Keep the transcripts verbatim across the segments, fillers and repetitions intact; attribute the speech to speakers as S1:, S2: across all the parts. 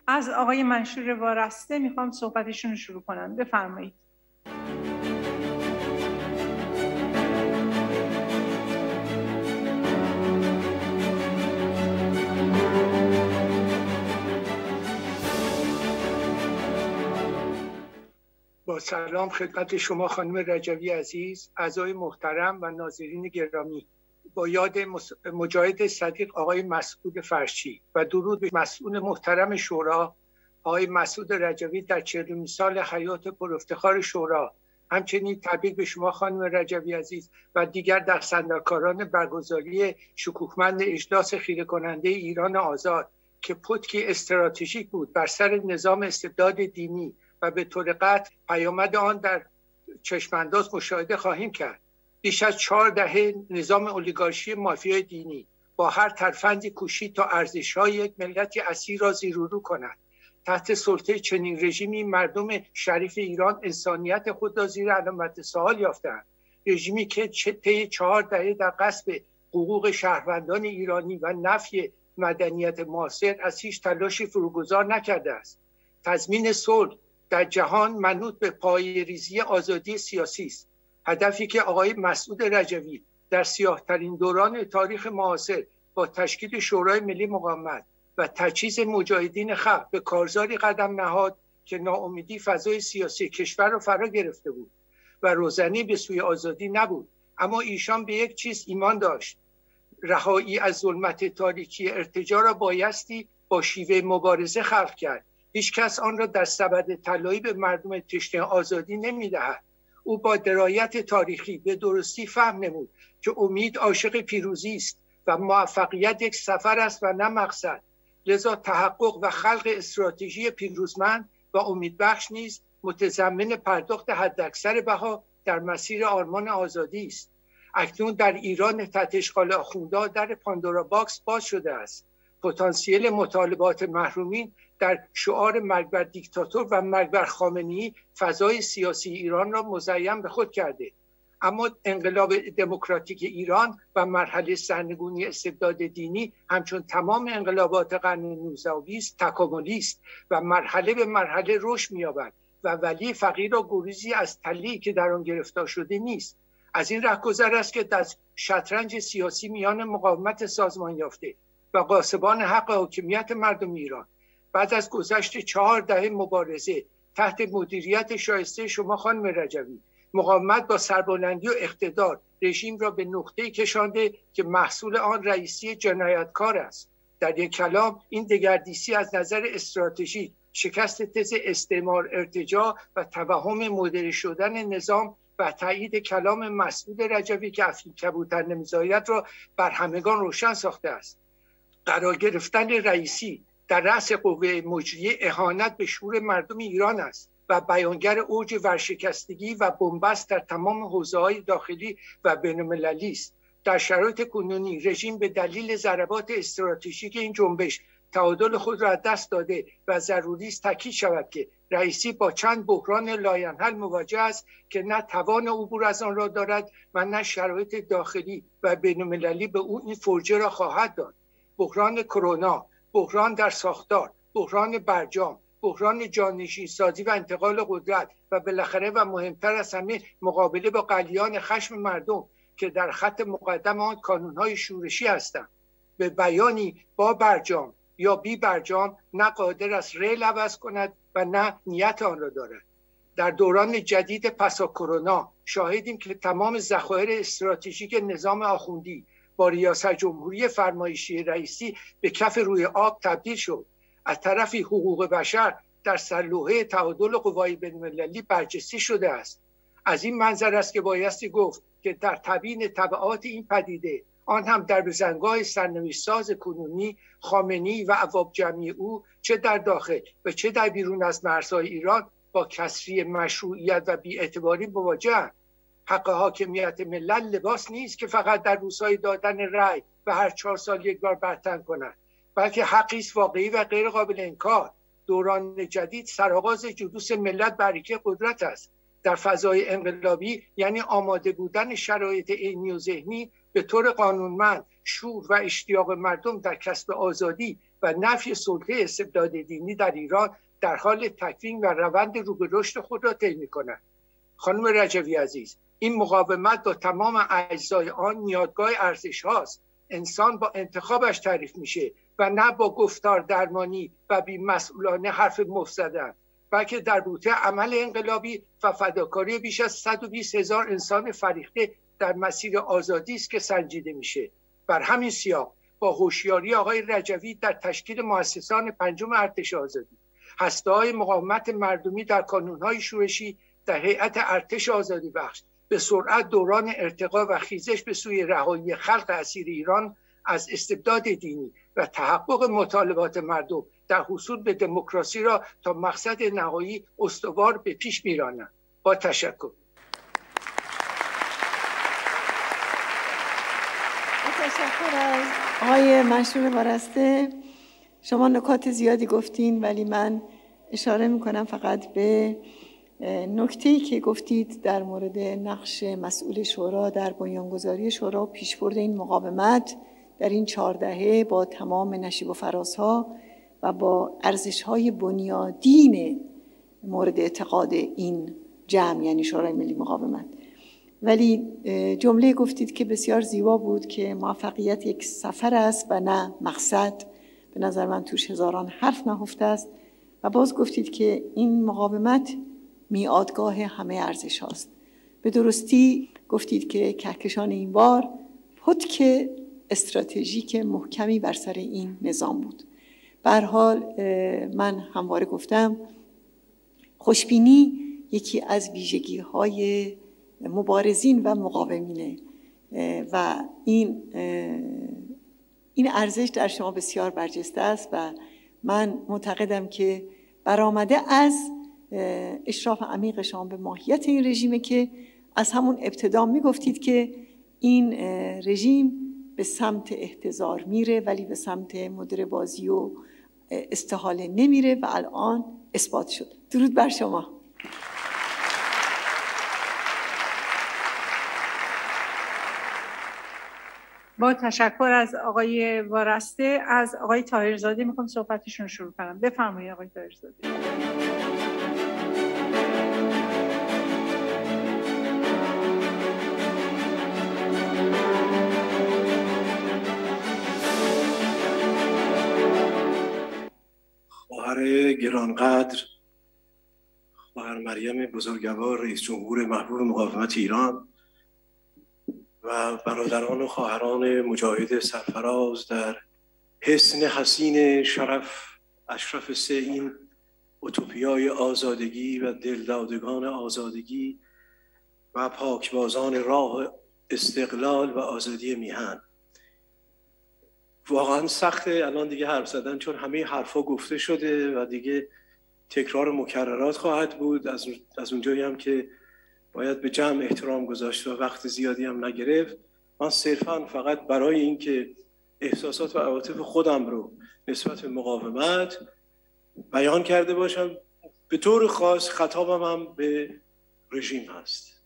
S1: از آقای منشور وارسته میخوام صحبتشون رو شروع کنن. بفرمایید.
S2: با سلام خدمت شما خانم رجوی عزیز، اعضای محترم و ناظرین گرامی. با یاد مجاهد صدیق آقای مسعود فرشی و درود به مسئول محترم شورا آقای مسعود رجوی در چهلمین سال حیات پرافتخار شورا، همچنین تبریک به شما خانم رجوی عزیز و دیگر دستاندرکاران برگزاری شکوهمند اجلاس خیره کننده ایران آزاد که پتکی استراتژیک بود بر سر نظام استبداد دینی و به طور قطع پیامد آن در چشمانداز مشاهده خواهیم کرد. بیش از چهار دهه نظام اولیگارشی مافیای دینی با هر ترفندی کوشید تا ارزش‌های یک ملتی اصیل را زیر و رو کند. تحت سلطه چنین رژیمی مردم شریف ایران انسانیت خود را زیر علامت سوال یافتند. رژیمی که طی چهار دهه در غصب حقوق شهروندان ایرانی و نفی مدنیت معاصر از هیچ تلاشی فروگذار نکرده است. تضمین صلح در جهان منوط به پایه‌ریزی آزادی سیاسی است، هدفی که آقای مسعود رجوی در سیاه‌ترین دوران تاریخ معاصر با تشکیل شورای ملی مقاومت و تجهیز مجاهدین خلق به کارزاری قدم نهاد که ناامیدی فضای سیاسی کشور را فرا گرفته بود و روزنی به سوی آزادی نبود. اما ایشان به یک چیز ایمان داشت: رهایی از ظلمت تاریکی ارتجاع را بایستی با شیوه مبارزه خلق کرد. هیچ کس آن را در سبد طلایی به مردم تشنه آزادی نمی‌دهد. او با درایت تاریخی به درستی فهم نمود که امید عاشق پیروزی است و موفقیت یک سفر است و نه مقصد. لذا تحقق و خلق استراتژی پیروزمند و امیدبخش نیز متضمن پرداخت حداکثر بها در مسیر آرمان آزادی است. اکنون در ایران تحت اشغال آخوندها در پاندورا باکس باز شده است. پتانسیل مطالبات محرومین در شعار مرگ بر دیکتاتور و مرگ بر خامنه‌ای فضای سیاسی ایران را مزین به خود کرده. اما انقلاب دموکراتیک ایران و مرحله سرنگونی استبداد دینی همچون تمام انقلابات قرن نوزدهم و بیست تکاملی است و مرحله به مرحله رشد می‌یابد و ولی فقیر را گریزی از تلی که در آن گرفتار شده نیست. از این رهگذر است که در شطرنج سیاسی میان مقاومت سازمان یافته و غاصبان حق حاکمیت مردم ایران بعد از گذشت چهار دهه مبارزه تحت مدیریت شایسته شما خانم رجوی، مقاومت با سربلندی و اقتدار رژیم را به نقطه‌ای کشانده که محصول آن رئیسی جنایتکار است. در یک کلام این دگردیسی از نظر استراتژیک شکست تز استعمار ارتجاع و توهم مدری شدن نظام و تایید کلام مسعود رجوی که افیل کبوتر نمیزاید را بر همگان روشن ساخته است. قرار گرفتن رئیسی در رأس قوه مجریه اهانت به شعور مردم ایران است و بیانگر اوج ورشکستگی و بنبست در تمام حوزه‌های داخلی و بین‌المللی است. در شرایط کنونی رژیم به دلیل ضربات استراتژیک این جنبش تعادل خود را از دست داده و ضروری است تاکید شود که رئیسی با چند بحران لاینحل مواجه است که نه توان عبور از آن را دارد و نه شرایط داخلی و بین‌المللی به او این فرجه را خواهد داد. بحران کرونا، بحران در ساختار، بحران برجام، بحران جانشین سازی و انتقال قدرت و بالاخره و مهمتر از همه مقابله با قلیان خشم مردم که در خط مقدم آن کانون‌های شورشی هستند. به بیانی با برجام یا بی برجام نه قادر است ریل عوض کند و نه نیت آن را دارد. در دوران جدید پسا کرونا شاهدیم که تمام ذخایر استراتژیک نظام آخوندی با ریاست جمهوری فرمایشی رئیسی به کف روی آب تبدیل شد. از طرفی حقوق بشر در سرلوحه تعادل قوای بین‌المللی برجسته شده است. از این منظر است که بایستی گفت که در تبیین تبعات این پدیده، آن هم در بزنگاه سرنوشت ساز کنونی، خامنه‌ای و عوام جمعی او چه در داخل و چه در بیرون از مرزهای ایران با کسری مشروعیت و بی‌اعتباری مواجه‌اند. حق حاکمیت ملت لباس نیست که فقط در روزهای دادن رأی و هر چهار سال یک بار برتن کند، بلکه حقی است واقعی و غیر قابل انکار. دوران جدید سرآغاز جلوس ملت بر عریکه قدرت است. در فضای انقلابی یعنی آماده بودن شرایط عینی و ذهنی به طور قانونمند شور و اشتیاق مردم در کسب آزادی و و نفی سلطه استبداد دینی در ایران در حال تکوین و روند رو به رشد خود را طی می‌کند. خانم رجوی عزیز، این مقاومت با تمام اجزای آن نیادگاه ارزش هاست. انسان با انتخابش تعریف میشه و نه با گفتار درمانی و بی‌مسئولانه حرف مفت زدن، بلکه در بوته عمل انقلابی و فداکاری بیش از صد و بیست هزار انسان فریخته در مسیر آزادی است که سنجیده میشه. بر همین سیاق با هوشیاری آقای رجوی در تشکیل مؤسسان پنجم ارتش آزادی، هسته‌های مقاومت مردمی در کانون‌های شورشی در هیئت ارتش آزادی بخش به سرعت دوران ارتقا و خیزش به سوی رهایی خلق اسیر ایران از استبداد دینی و تحقق مطالبات مردم در حصول به دموکراسی را تا مقصد نهایی استوار به پیش می‌رانند. با تشکر.
S3: تشکر از آقای مشروق وارسته. شما نکات زیادی گفتین، ولی من اشاره میکنم فقط به نکته‌ای که گفتید در مورد نقش مسئول شورا در بنیانگذاری شورا و پیشبرد این مقاومت در این چهار دهه با تمام نشیب و فرازها و با ارزش‌های بنیادین مورد اعتقاد این جمع، یعنی شورای ملی مقاومت. ولی جمله گفتید که بسیار زیبا بود که موفقیت یک سفر است و نه مقصد. به نظر من توش هزاران حرف نهفته است. و باز گفتید که این مقاومت میادگاه همه ارزش هاست. به درستی گفتید که کهکشان این بار پتک استراتژیک محکمی بر سر این نظام بود. به هر حال من همواره گفتم خوشبینی یکی از ویژگی های مبارزین و مقاومینه و این این ارزش در شما بسیار برجسته است و من معتقدم که برآمده از اشراف عمیق شما به ماهیت این رژیمه که از همون ابتدا میگفتید که این رژیم به سمت احتضار میره ولی به سمت مدره بازی و استحاله نمیره و الان اثبات شد. درود بر شما.
S1: با تشکر از آقای وارسته، از آقای طاهرزاده میخوام صحبتشون رو شروع کنم. بفرمایید آقای طاهرزاده.
S4: خواهر گرانقدر، خواهر مریم بزرگوار رئیس جمهور محبوب مقاومت ایران و برادران و خواهران مجاهد سرفراز در حصن حسین شرف اشرف سه، این اوتوپیای آزادگی و دلدادگان آزادگی و پاکبازان راه استقلال و آزادی میهن. واقعا سخته الان دیگه حرف زدن چون همه حرفا گفته شده و دیگه تکرار مکررات خواهد بود. از از اونجایی هم که باید به جمع احترام گذاشت و وقت زیادی هم نگرفت، من صرفا فقط برای اینکه احساسات و عواطف خودم رو نسبت به مقاومت بیان کرده باشم، به طور خاص خطابم هم به رژیم هست.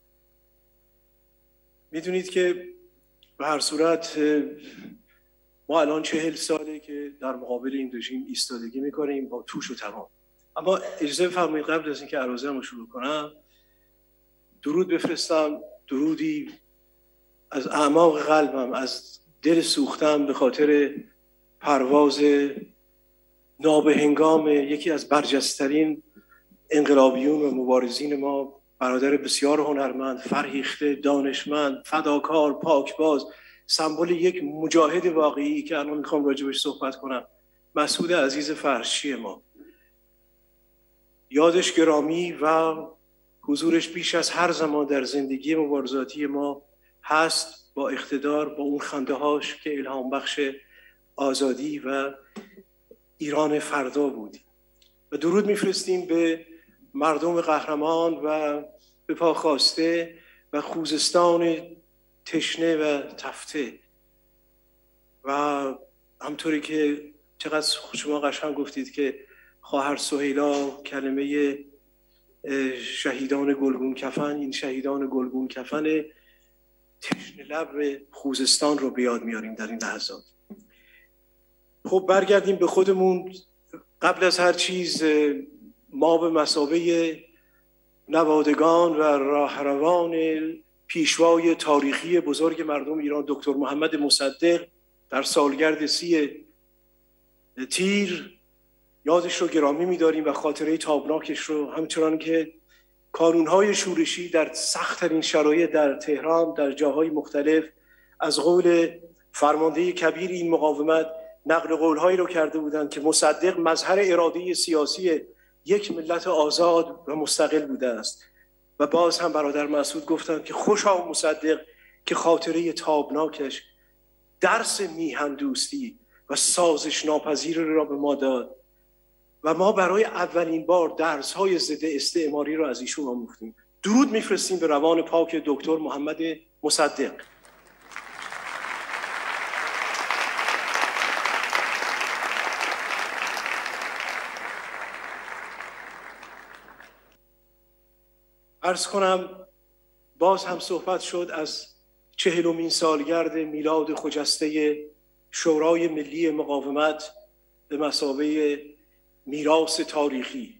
S4: میدونید که به هر صورت ما الان چهل ساله که در مقابل این رژیم ایستادگی میکنیم با توش و تمام. اما اجازه بفرمایید قبل از اینکه عرضه‌ام رو شروع کنم درود بفرستم، درودی از اعماق قلبم، از دل سوختم به خاطر پرواز نابهنگام یکی از برجسته‌ترین انقلابیون و مبارزین ما، برادر بسیار هنرمند، فرهیخته، دانشمند، فداکار، پاکباز، سمبل یک مجاهد واقعی که الان میخوام راجبش صحبت کنم، مسعود عزیز فرشی ما. یادش گرامی و حضورش بیش از هر زمان در زندگی مبارزاتی ما هست، با اقتدار، با اون خنده هاش که الهام بخش آزادی و ایران فردا بود. و درود میفرستیم به مردم قهرمان و به پا خواسته و خوزستان تشنه و تفته. و همطوری که چقدر شما قشنگ گفتید که خواهر سهیلا کلمه شهیدان گلگون کفن، این شهیدان گلگون کفن تشنه لب خوزستان رو بیاد میاریم در این لحظات. خب برگردیم به خودمون. قبل از هر چیز ما به مثابه نوادگان و راهروان پیشوای تاریخی بزرگ مردم ایران دکتر محمد مصدق در سالگرد سی تیر یادش رو گرامی می‌داریم و خاطره تابناکش رو، همچنان که کانون‌های شورشی در سخت‌ترین شرایط در تهران در جاهای مختلف از قول فرمانده کبیر این مقاومت نقل قول‌هایی رو کرده بودند که مصدق مظهر اراده سیاسی یک ملت آزاد و مستقل بوده است. و باز هم برادر مسعود گفتند که خوشا مصدق که خاطره تابناکش درس میهن دوستی و سازش ناپذیر را به ما داد و ما برای اولین بار درس‌های ضد استعماری را از ایشون آموختیم. درود میفرستیم به روان پاک دکتر محمد مصدق. عرض کنم باز هم صحبت شد از چهلمین سالگرد میلاد خجسته شورای ملی مقاومت به مثابه میراث تاریخی.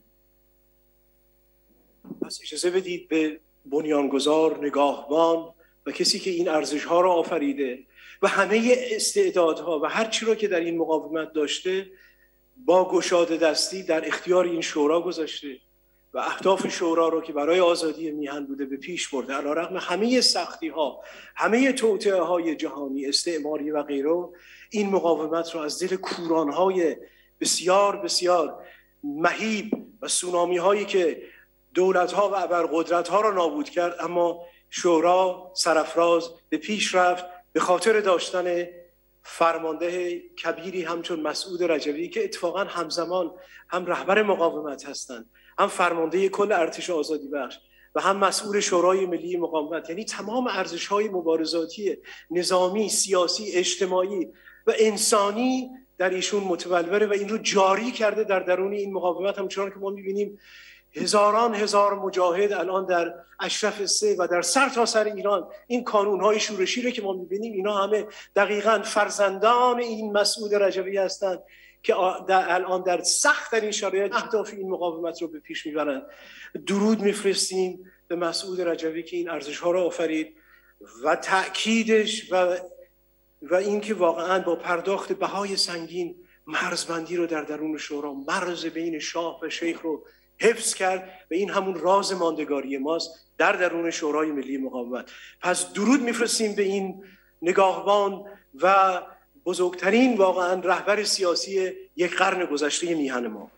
S4: پس اجازه بدید به بنیانگذار، نگاهبان و کسی که این ارزش‌ها را آفریده و همه استعدادها و هر چی را که در این مقاومت داشته با گشاده دستی در اختیار این شورا گذاشته و اهداف شورا رو که برای آزادی میهن بوده به پیش برده. علیرغم همه سختی ها، همه توطئه های جهانی، استعماری و غیره، این مقاومت رو از دل کوران های بسیار بسیار مهیب و سونامی هایی که دولت ها و ابرقدرت ها را نابود کرد، اما شورا سرافراز به پیش رفت به خاطر داشتن فرمانده کبیری همچون مسعود رجوی که اتفاقا همزمان هم رهبر مقاومت هستند، هم فرمانده کل ارتش آزادی بخش و هم مسئول شورای ملی مقاومت. یعنی تمام ارزش‌های مبارزاتی نظامی، سیاسی، اجتماعی و انسانی در ایشون متولوره و این رو جاری کرده در درون این مقاومت. همچنان که ما می‌بینیم هزاران هزار مجاهد الان در اشرف سه و در سر تا سر ایران این کانون‌های شورشی رو که ما می‌بینیم، اینا همه دقیقاً فرزندان این مسعود رجوی هستند که در الان در سخت ترین شرایط اهداف این مقاومت رو به پیش میبرند. درود میفرستیم به مسعود رجوی که این ارزش‌ها رو آفرید و تأکیدش و و اینکه واقعاً با پرداخت بهای سنگین مرزبندی رو در درون شورا، مرز بین شاه و شیخ رو حفظ کرد و این همون راز ماندگاری ماست در درون شورای ملی مقاومت. پس درود میفرستیم به این نگاهبان و بزرگترین واقعا رهبر سیاسی یک قرن گذشته میهن ما.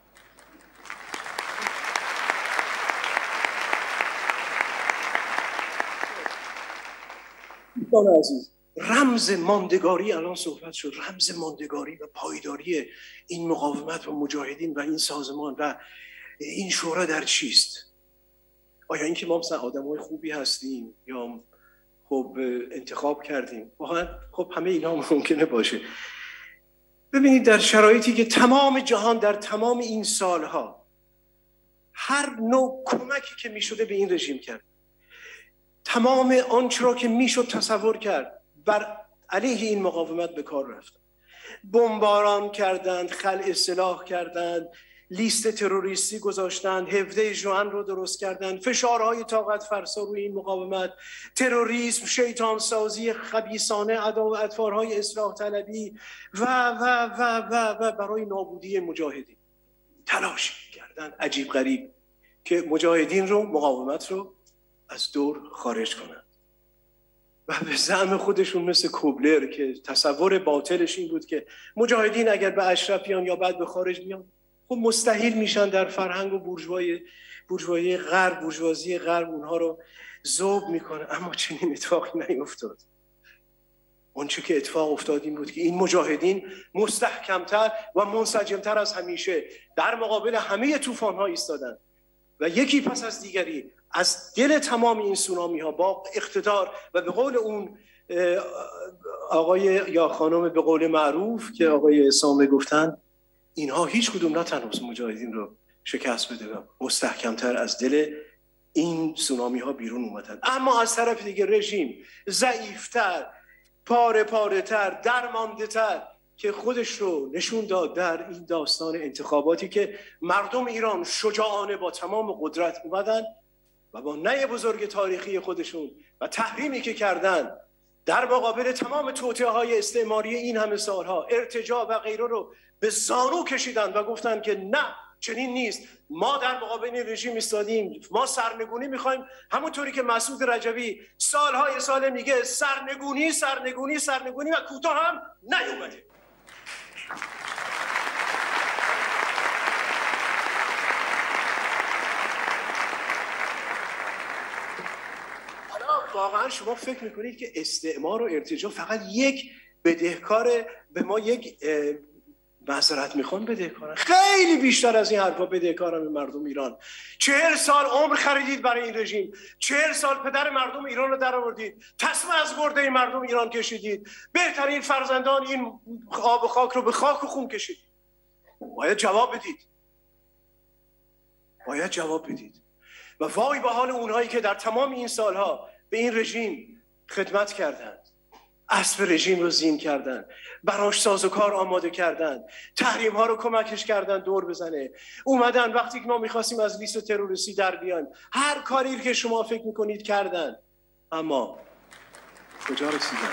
S4: دوستان عزیز، رمز ماندگاری الان صحبت شد، رمز ماندگاری و پایداری این مقاومت و مجاهدین و این سازمان و این شورا در چیست؟ آیا اینکه ما مثلا آدمای خوبی هستیم یا خب انتخاب کردیم؟ واقعا خب همه اینا ممکنه باشه. ببینید در شرایطی که تمام جهان در تمام این سالها هر نوع کمکی که میشده به این رژیم کرد، تمام آنچه را که میشد تصور کرد بر علیه این مقاومت به کار رفت. بمباران کردند، خلع سلاح کردند، لیست تروریستی گذاشتند، هفده ژوئن رو درست کردند، فشارهای طاقت فرسا روی این مقاومت، تروریسم، شیطان سازی خبیثانه، ادا و اطوارهای اصلاح طلبی و و و و و برای نابودی مجاهدین تلاش کردند عجیب غریب که مجاهدین رو، مقاومت رو از دور خارج کنند. و به زعم خودشون مثل کوبلر که تصور باطلش این بود که مجاهدین اگر به اشرفیان یا بعد به خارج بیان خب مستحیل میشن در فرهنگ و بورژوایی بورژوایی غرب، بورژوازی غرب اونها رو ذوب میکنه. اما چنین اتفاقی نیفتاد. اونچه که اتفاق افتاد این بود که این مجاهدین مستحکمتر و منسجمتر از همیشه در مقابل همه طوفان‌ها ایستادن و یکی پس از دیگری از دل تمام این سونامی ها با اقتدار و به قول اون آقای یا خانم به قول معروف که آقای سامه گفتن، اینها هیچ کدوم نه تنها مجاهدین رو شکست بده و مستحکمتر از دل این سونامی ها بیرون اومدن. اما از طرف دیگه رژیم ضعیفتر، پاره پاره تر، درمانده تر، که خودش رو نشون داد در این داستان انتخاباتی که مردم ایران شجاعانه با تمام قدرت اومدن و با نهی بزرگ تاریخی خودشون و تحریمی که کردن در مقابل تمام توطئه‌های استعماری این همه سالها، ارتجاع و غیره رو به زانو کشیدن و گفتن که نه، چنین نیست، ما در مقابل این رژیم ایستادیم، ما سرنگونی میخوایم. همونطوری که مسعود رجوی سالهای سال میگه سرنگونی سرنگونی سرنگونی و کوتاه هم نیومده. واقعا شما فکر میکنید که استعمار و ارتجاع فقط یک بدهکار به ما یک معذرت میخوان بدهکارن؟ خیلی بیشتر از این حرفا بدهکارن به مردم ایران. چهل سال عمر خریدید برای این رژیم، چهل سال پدر مردم ایران رو در آوردید، تسمه از گرده مردم ایران کشیدید، بهترین فرزندان این آب و خاک رو به خاک و خون کشیدید. باید جواب بدید، باید جواب بدید. و وای به حال اونهایی که در تمام این سالها به این رژیم خدمت کردند، اسب رژیم رو زین کردن، براش سازوکار آماده کردن، تحریم ها رو کمکش کردن دور بزنه، اومدن وقتی که ما میخواستیم از لیست تروریستی در بیان، هر کاری که شما فکر میکنید کردن. اما کجا رسیدن؟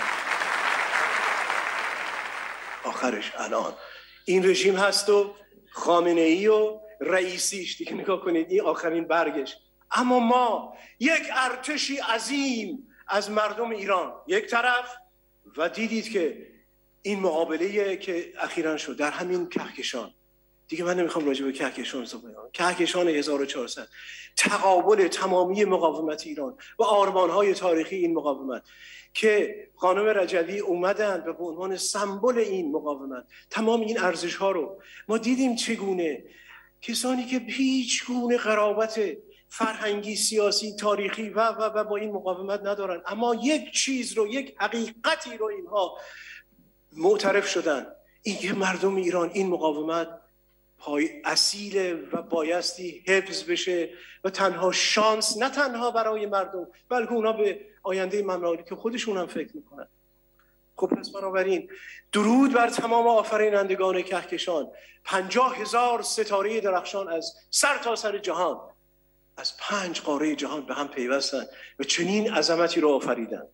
S4: آخرش الان این رژیم هست و خامنه ای و رئیسیش، دیگه نگاه کنید این آخرین برگش. اما ما یک ارتشی عظیم از مردم ایران یک طرف، و دیدید که این مقابله که اخیراً شد در همین کهکشان، دیگه من نمیخوام راجع به کهکشان صحبت کنم، کهکشان هزار و چهارصد، تقابل تمامی مقاومت ایران و آرمان‌های تاریخی این مقاومت که خانم رجوی اومدن و به عنوان سمبل این مقاومت تمام این ارزش‌ها رو ما دیدیم چگونه کسانی که هیچ گونه قرابت فرهنگی، سیاسی، تاریخی و و و با این مقاومت ندارن، اما یک چیز رو، یک حقیقتی رو اینها معترف شدن، این که مردم ایران این مقاومت پای اصیل و بایستی حفظ بشه و تنها شانس نه تنها برای مردم بلکه اونا به آینده مملکت که خودشون هم فکر میکنن. خب پس بنابراین درود بر تمام آفرینندگان کهکشان، پنجاه هزار ستاره درخشان از سر تا سر جهان، از پنج قاره جهان به هم پیوستن و چنین عظمتی رو آفریدن.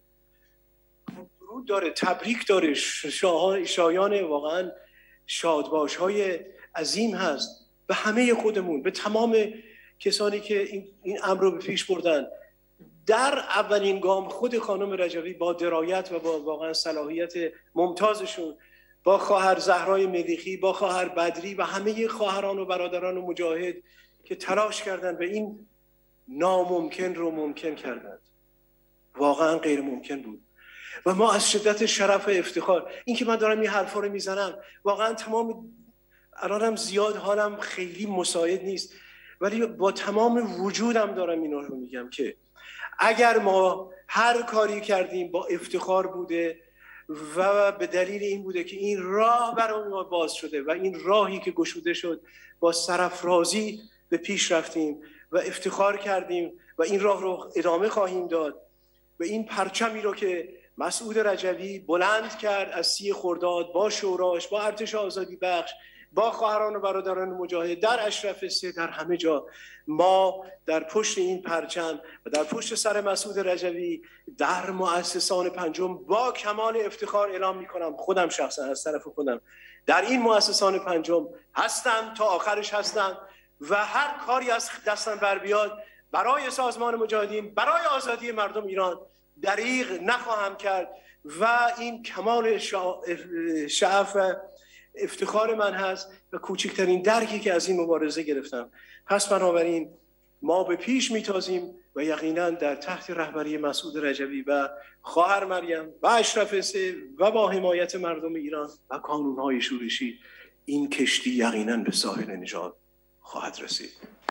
S4: درود داره، تبریک داره، شایان واقعا شادباش های عظیم هست به همه خودمون، به تمام کسانی که این, این امر رو به پیش بردن. در اولین گام خود خانم رجوی با درایت و با واقعا صلاحیت ممتازشون، با خواهر زهرای ملیخی، با خواهر بدری و همه خواهران و برادران و مجاهد که تلاش کردند و این ناممکن رو ممکن کردند. واقعا غیر ممکن بود و ما از شدت شرف و افتخار، این که من دارم این حرفا رو میزنم واقعا تمام الانم زیاد حالم خیلی مساعد نیست، ولی با تمام وجودم دارم اینا رو میگم که اگر ما هر کاری کردیم با افتخار بوده و به دلیل این بوده که این راه برای ما باز شده و این راهی که گشوده شد با سرافرازی به پیش رفتیم و افتخار کردیم و این راه رو ادامه خواهیم داد و این پرچمی رو که مسعود رجوی بلند کرد از سی خرداد با شوراش، با ارتش آزادی بخش، با خواهران و برادران مجاهد در اشرف سه، در همه جا ما در پشت این پرچم و در پشت سر مسعود رجوی در مؤسسان پنجم با کمال افتخار اعلام میکنم، خودم شخصا از طرف خودم در این مؤسسان پنجم هستم، تا آخرش هستم و هر کاری از دستم بر بیاد برای سازمان مجاهدین، برای آزادی مردم ایران دریغ نخواهم کرد و این کمال شعف و افتخار من هست و کوچکترین درکی که از این مبارزه گرفتم. پس بنابراین ما به پیش میتازیم و یقینا در تحت رهبری مسعود رجوی و خواهر مریم و اشرف سه و با حمایت مردم ایران و کانونهای شورشی این کشتی یقینا به ساحل نجات خواهد رسید.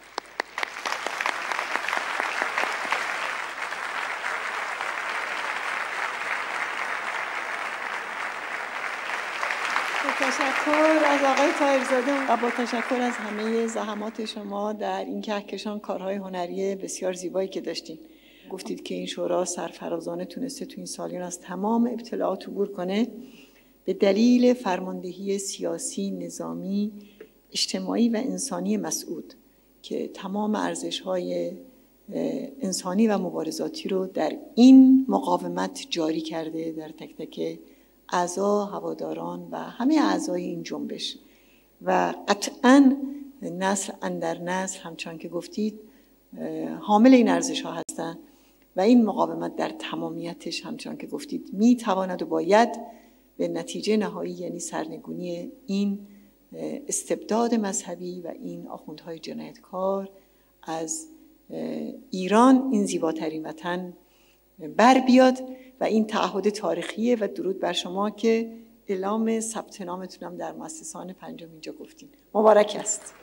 S3: تشکر از آقای طاهرزاده و با تشکر از همه زحمات شما در این کهکشان، کارهای هنری بسیار زیبایی که داشتین. گفتید که این شورا سرفرازانه تونسته تو این سالیان از تمام ابتلاعات عبور کنه به دلیل فرماندهی سیاسی، نظامی، اجتماعی و انسانی مسعود که تمام ارزش‌های انسانی و مبارزاتی رو در این مقاومت جاری کرده در تک تک اعضا، هواداران و همه اعضای این جنبش. و قطعاً نسل اندر نسل همچون که گفتید حامل این ارزش‌ها هستند و این مقاومت در تمامیتش همچون که گفتید میتواند و باید به نتیجه نهایی یعنی سرنگونی این استبداد مذهبی و این آخوندهای جنایتکار از ایران، این زیباترین وطن، بر بیاد و این تعهد تاریخیه. و درود بر شما که اعلام ثبت نامتونم در مؤسسان پنجم اینجا گفتین. مبارک است.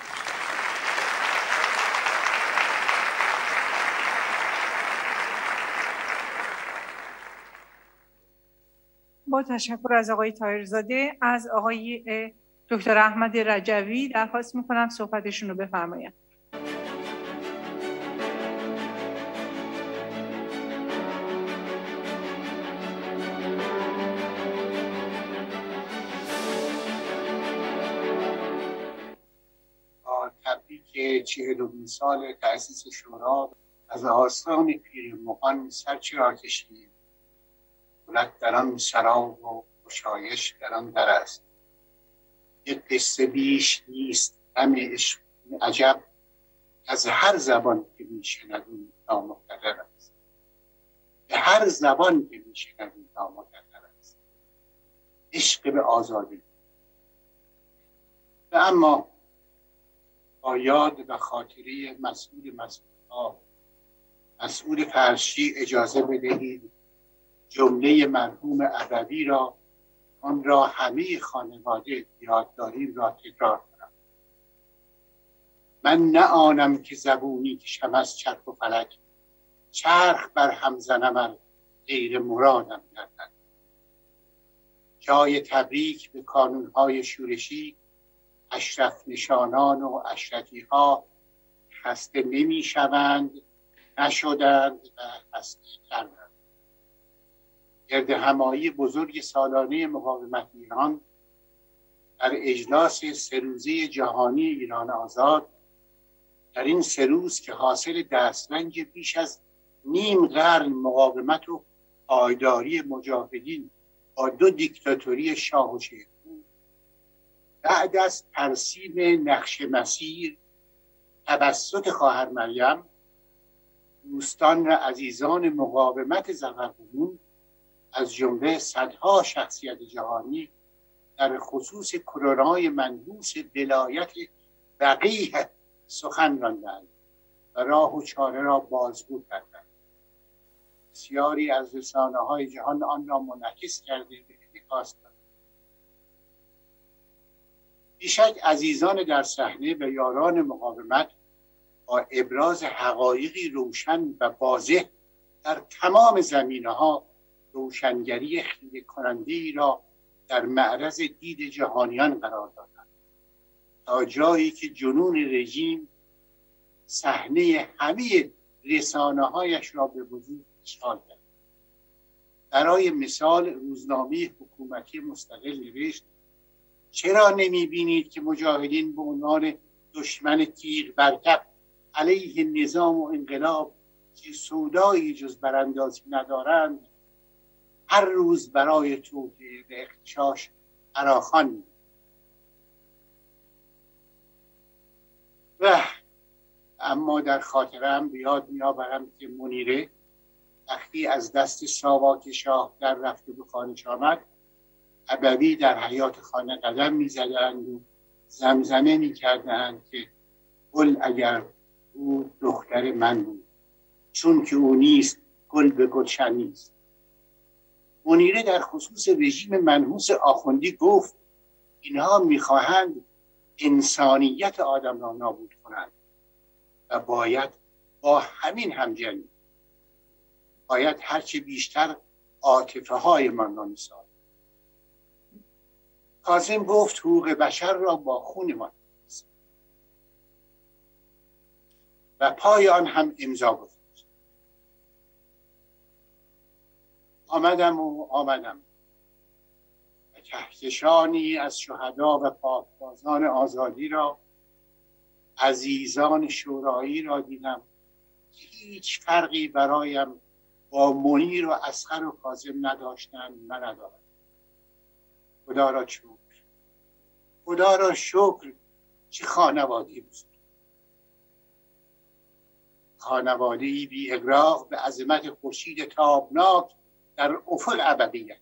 S1: با تشکر از آقای طاهرزاده، از آقای دکتر احمد رجوی درخواست میکنم صحبتشون رو بفرمایند.
S5: تبریک چهلمین سال تأسیس شورا. از آستان پیر مغان سر چرا کشیدیم، دولت در آن سراب و گشایش در آن در است. یک قصه بیش نیست غم عشق عجب، از هر زبان که میشنویم نامقدر است. به هر زبان که میشنویم نامقدر است. عشق به آزادی. و اما با یاد و خاطره مسئول مسئولها مسئول فرشی اجازه بدهید جمله مرحوم ابوی را، آن را همه خانواده یاد داریم، را تکرار کنم. من نه آنم که زبونی کشم از چرخ و فلک، چرخ بر هم زنم ار غیر مرادم گردد. جای تبریک به کانونهای شورشی، اشرف نشانان و اشرفی ها خسته نمی شوند، نشدند و خسته کردند. گرد همایی بزرگ سالانه مقاومت ایران در اجلاس سه روزه جهانی ایران آزاد، در این سه روز که حاصل دسترنج بیش از نیم قرن مقاومت و پایداری مجاهدین با دو دیکتاتوری شاه و شیخ بود، بعد از ترسیم نقش مسیر توسط خواهر مریم، دوستان و عزیزان مقاومت ظفرفرون از جمله صدها شخصیت جهانی در خصوص کرونای منحوس ولایت وقیح سخن راندند و راه و چاره را بازگو کردند. بسیاری از رسانه‌های جهان آن را منعکس کرده به انعکاس دادند. بیشک عزیزان در صحنه و یاران مقاومت با ابراز حقایقی روشن و واضح در تمام زمینه‌ها روشنگری خیره کننده‌ای را در معرض دید جهانیان قرار دادند، تا جایی که جنون رژیم صحنه همه رسانه‌هایش را به وضوح اشغال کرد. برای مثال روزنامه حکومتی مستقل نوشت: چرا نمی‌بینید که مجاهدین به عنوان دشمن تیغ برکف علیه نظام و انقلاب که سودایی جز براندازی ندارند، هر روز برای توطئه و اغتشاش فراخوان می‌کنند؟ و اما در خاطرم به یاد می‌آورم که منیره وقتی از دست ساواک شاه در رفته به خانه‌اش آمد، ابوی در حیاط خانه قدم می‌زدند و زمزمه می‌کردند که گل اگر او دختر من بود، چون که او نیست گل به گلشن نیست. منیره در خصوص رژیم منحوس آخوندی گفت اینها می‌خواهند انسانیت آدم را نابود کنند و باید با همین همجنی باید هرچه بیشتر عاطفه های من را می‌سازد. کاظم گفت حقوق بشر را با خون ما و پای آن هم امضا گذاشت. آمدم و آمدم و کهکشانی از شهدا و پاکبازان آزادی را، عزیزان شورایی را دیدم که هیچ فرقی برایم با منیر و اصغر و کاظم نداشتند و ندارند. خدا را شکر، خدا را شکر. چه خانواده‌ای بود، خانواده‌ای بی اغراق به عظمت خورشید تابناک در افق ابدیت.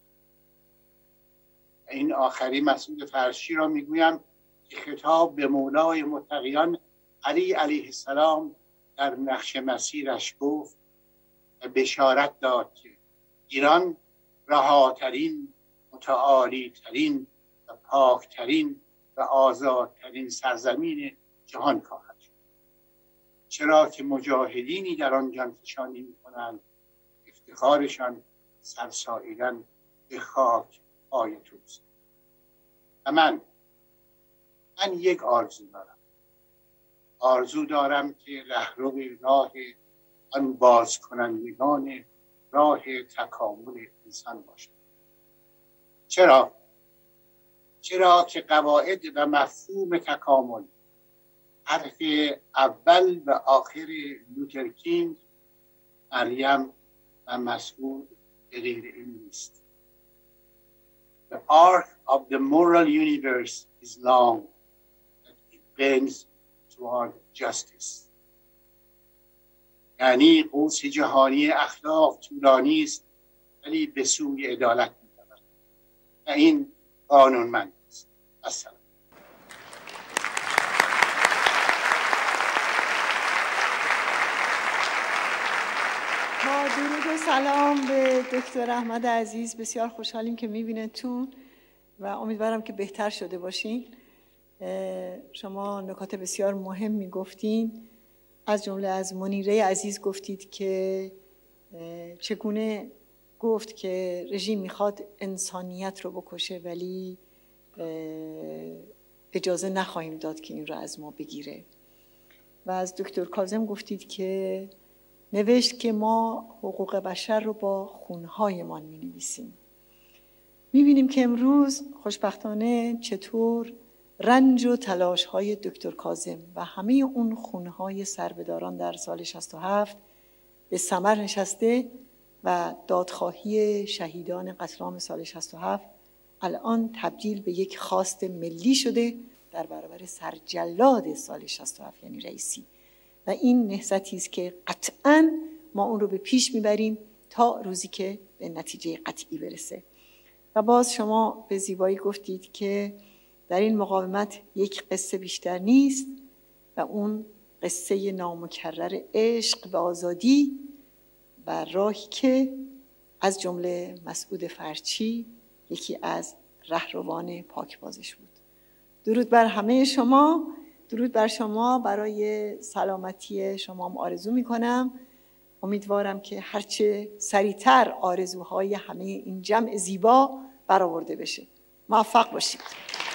S5: این آخری مسعود فرشی را میگویم که خطاب به مولای متقیان علی علیه السلام در نقش مسیرش گفت و بشارت داد که ایران رهاترین، متعالیترین و پاکترین و آزادترین سرزمین جهان خواهد شد، چرا که مجاهدینی در آن جانفشانی می‌کنند افتخارشان سرساییدن به خاک پای توست. و من من یک آرزو دارم آرزو دارم که رهرو راه آن باز کنندگان راه تکامل انسان باشد. چرا؟ چرا که قواعد و مفهوم تکامل حرف اول و آخر لوتر کینگ، مریم و مسعود غیر این نیست. The arc of the moral universe is long, but it bends toward justice. یعنی قوس جهانی اخلاق طولانی است ولی به سوی عدالت می‌رود و این قانونمند است. السلام.
S3: با درود و سلام به دکتر احمد عزیز. بسیار خوشحالیم که می‌بینیدتون و امیدوارم که بهتر شده باشین. شما نکات بسیار مهمی گفتین، از جمله از منیره عزیز گفتید که چگونه گفت که رژیم میخواد انسانیت رو بکشه ولی اجازه نخواهیم داد که این رو از ما بگیره. و از دکتر کاظم گفتید که نوشت که ما حقوق بشر رو با خونهایمان می نویسیم. می بینیم که امروز خوشبختانه چطور رنج و تلاش های دکتر کاظم و همه اون خونهای سربداران در سال شصت و هفت به ثمر نشسته و دادخواهی شهیدان قتل عام سال شصت و هفت الان تبدیل به یک خواست ملی شده در برابر سرجلاد سال شصت و هفت یعنی رئیسی. و این نهضتی است که قطعاً ما اون رو به پیش میبریم تا روزی که به نتیجه قطعی برسه. و باز شما به زیبایی گفتید که در این مقاومت یک قصه بیشتر نیست و اون قصه نامکرر عشق به آزادی و راهی که از جمله مسعود فرچی یکی از رهروان پاکبازش بود. درود بر همه شما، درود بر شما. برای سلامتی شما هم آرزو میکنم. امیدوارم که هرچه سریعتر آرزوهای همه این جمع زیبا برآورده بشه. موفق باشید.